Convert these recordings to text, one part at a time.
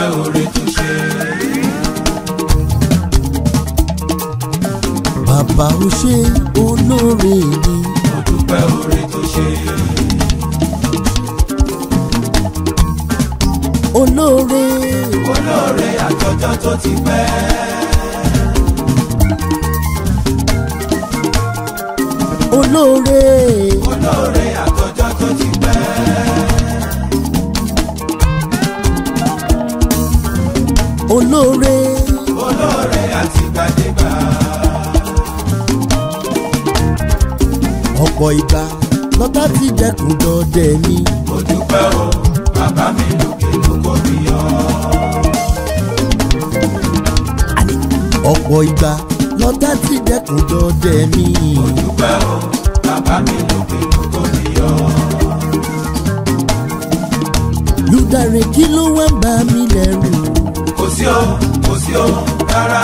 oore tó ṣe. Bàbá ó ṣe olóore mi. Mo dúpẹ́ oore tó ṣe. Olóore. Olóore àtọjọ́ tó ti pẹ́. Olóore. Olóore àtọjọ́ tó ti pẹ́. Olóore. Olóore àtìgbàdégbà. Ọ̀pọ̀ ìgbà lọ́tà ti dẹkùn dọdẹ mi. Mo dúpẹ́ o, bàbá mi lókè ló kó mi yọ. Ọ̀pọ̀ ìgbà lọ́tà ti dẹkùn dọdẹ mi. Mo dúpẹ́ o, bàbá mi lókè ló kó mi yọ. Ludare kí ló wá ń bà mí lẹ́rù? Kò sí o rárá.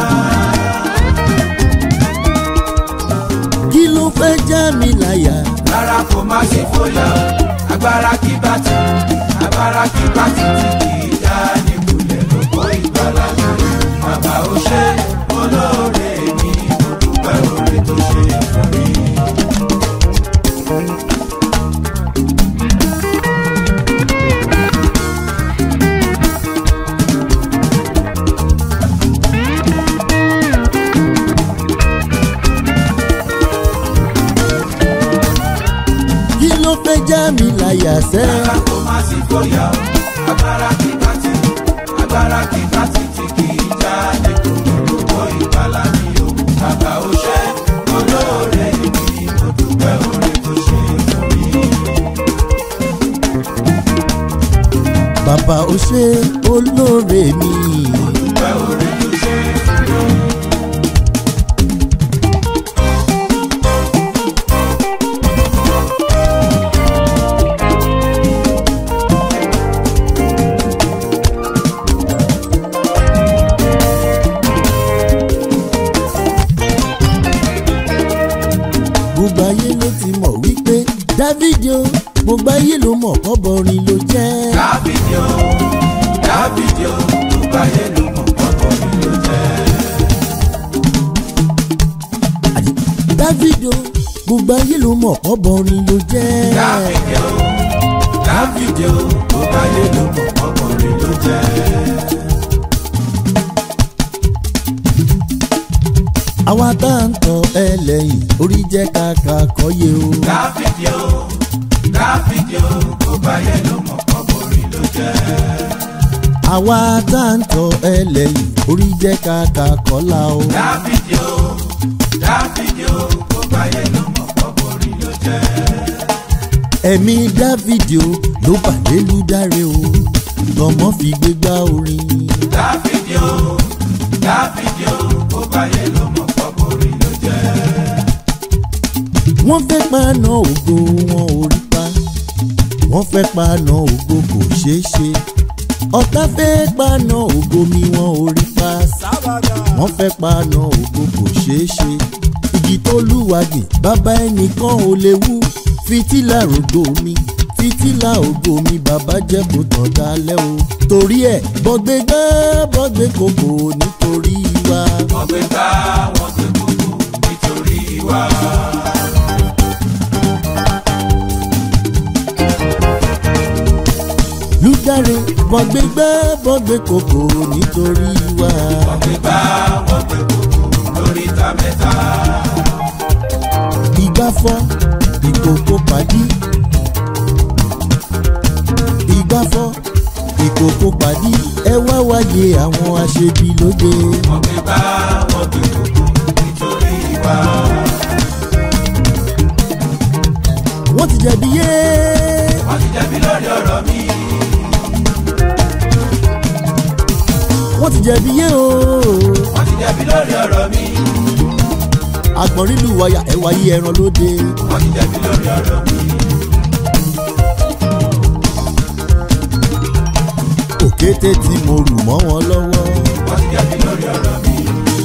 Kí ló fẹ́ já mi láyà? Rárá kò má ṣe fòyà, agbára kí bá ti tí kì í já ní kulẹ̀ lóko ìgbàlá mi. Bàbá ó ṣe olóore mi, mo dúpẹ́ oore tó ṣe fún mi. Fẹ́ já mi láyà sẹ́. Rárá kò má sí fòyà, agbára kí bá ti tí kì í já ní kulẹ̀ lóko ìgbàlá mi o. Bàbá ó ṣe olóore mi, mo dúpẹ́ oore tó ṣe fún mi. Bàbá ó ṣe olóore mi. Mo dúpẹ́ oore tó ṣe fún mi. Gbogbo ayé ló ti mọ̀ wípé Dáfídì o, gbogbo ayé ló mọ̀ kọ́bọrin ló jẹ́. Dáfídì o, gbogbo ayé ló mọ̀ kọ́bọrin ló jẹ́. Dáfídì o, gbogbo ayé ló mọ̀ kọ́bọrin ló jẹ́. Dáfídì o, gbogbo ayé ló mọ̀ kọ́bọrin ló jẹ́. Àwa tá ń tọ ẹlẹ́yìn orí jẹ́ kàkà kọ́yé o. Dáfídì o, gbogbo ayé ló mọ̀ kọ́bọrin ló jẹ́. Àwa tá ń tọ ẹlẹ́yìn orí jẹ́ kàkà kọ́lá o. Dáfídì o, gbogbo ayé ló mọ̀ kọ́bọrin ló jẹ́. Ẹ̀mí Dáfídì o ló bàlẹ́ Ludare o, lọ́mọ fi gbégbá orin. Dáfídì o, gbogbo ayé ló mọ̀ kọ́bọrin ló jẹ́. Wọ́n fẹ́ paná ògo wọn ò rí pa, wọ́n fẹ́ paná ògo kò ṣeé ṣe. Ọ̀tá fẹ́ paná ògo mi wọn ò rí pa, Sabada. wọ́n fẹ́ paná ògo kò ṣeé ṣe. Igi tó lúwàgbìn bàbá ẹnìkan ò lè wú, fìtílà ògo mi, fìtílà ògo mi bàbá jẹ́ kó tàn dálẹ́ o. Torí ẹ̀ bọ́gbé gbá bọ́gbé kòkò nítorí wa. Wọ́n gbé gbá wọ́n gbé kòkò nítorí wa. Ludare bọ́gbé gbá bọ́gbé kòkò nítorí wa. Wọ́n gbé gbá wọ́n gbé kòkò lórí ta mẹ́ta. Ìgbà fọ́ ìkòkò pàdí. Ìgbà fọ́ ìkòkò pàdí. Ẹ wá wáyé àwọn aṣebi lóde. Wọ́n gbé gbá wọ́n gbé kòkò nítorí wa. Wọ́n ti jẹ̀bi yé. Wọ́n ti jẹ̀bi lórí ọ̀rọ̀ mi. Wọ́n ti jẹ̀bi yé o. Wọ́n ti jẹ̀bi lórí ọ̀rọ̀ mi. Àgbọ̀n nínú wáyà ẹ wáyé ẹran lóde. Wọ́n ti jẹ̀bi lórí ọ̀rọ̀ mi. Òkété tí mo rù mọ́ wọn lọ́wọ́. Wọ́n ti jẹ̀bi lórí ọ̀rọ̀ mi.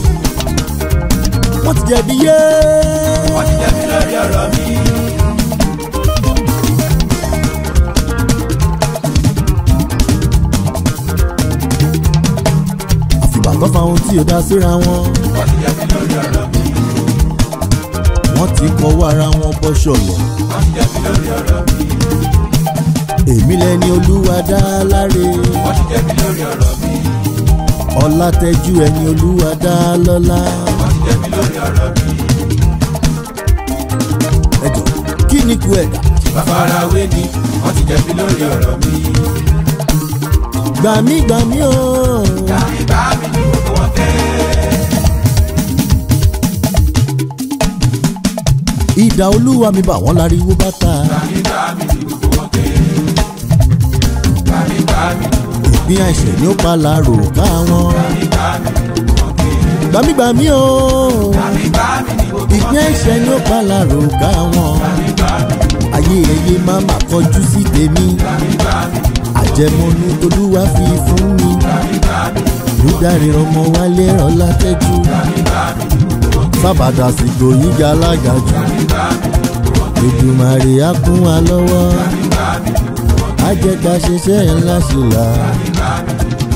Wọ́n ti jẹ̀bi yé. Wọ́n ti jẹ̀bi lórí ọ̀rọ̀ mi. tó fa ohun tí ò dá síra wọn. wọ́n ti jẹ̀bi lórí ọ̀rọ̀ mi. wọ́n ti kọwọ́ ara wọn bọ́ ṣọ̀lọ̀. wọ́n ti jẹ̀bi lórí ọ̀rọ̀ mi. èmi lẹni Olúwa dá láre. wọ́n ti jẹ̀bi lórí ọ̀rọ̀ mi. Ọlátẹ́jú ẹni Olúwa dá lọ́lá. wọ́n ti jẹ̀bi lórí ọ̀rọ̀ mi. ẹjọ kí ni kú ẹ̀dá. tí bàbá ara wé ni wọ́n ti jẹ̀bi lórí ọ̀rọ̀ mi. gbà mí o. Dàbí bá mi ní gbogbo wọn fẹ́. Idà Olúwa mi bà wọ́n láriwo bàtà. Dàbí bá mi ní gbogbo wọn fẹ́. Dàbí bá mi ní gbogbo wọn fẹ́. ìpín àìṣẹ̀ ni ó pa làrò ká wọn. Dàbí bá mi ní gbogbo wọn fẹ́. gbà mí o. Dàbí bá mi ní gbogbo wọn ìpín fẹ́. àìṣẹ̀ ni ó pa làrò ká wọn. Dàbí bá mi ní gbogbo wọn fẹ́. ayé ẹyẹ máa mà kọjú sí tèmi. Dàbí bá mi ní gbogbo wọn fẹ́. àjẹmọ́nú t'Olúwa fi fún mi. Dàbí bá mi ní gbogbo wọn fẹ́. Ludare ọmọ Wálé Ọlátẹ́jú. Dàbí bá mi ní gbogbo wọn fẹ́. Sabada sìgbò yìí ga alága jù. Dàbí bá mi ní gbogbo wọn fẹ́. Èdùmàrè á kún wa lọ́wọ́. Dàbí bá mi ní gbogbo wọn fẹ́. á jẹ́ ká ṣiṣẹ́ ńlá ṣìlá. Dàbí bá mi ní gbogbo wọn fẹ́.